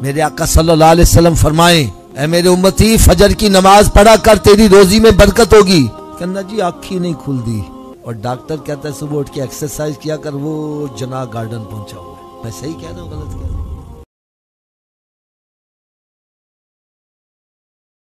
मेरे आका सल्लल्लाहु अलैहि वसल्लम फरमाए, ऐ मेरे उम्मती फजर की नमाज पढ़ा कर, तेरी रोजी में बरकत होगी। कहना जी आँख ही नहीं खुलती। और डॉक्टर कहता है सुबह उठ के एक्सरसाइज किया कर, वो जना गार्डन पहुंचा हुआ है। मैं सही कह रहा हूँ गलत कह रहा हूँ?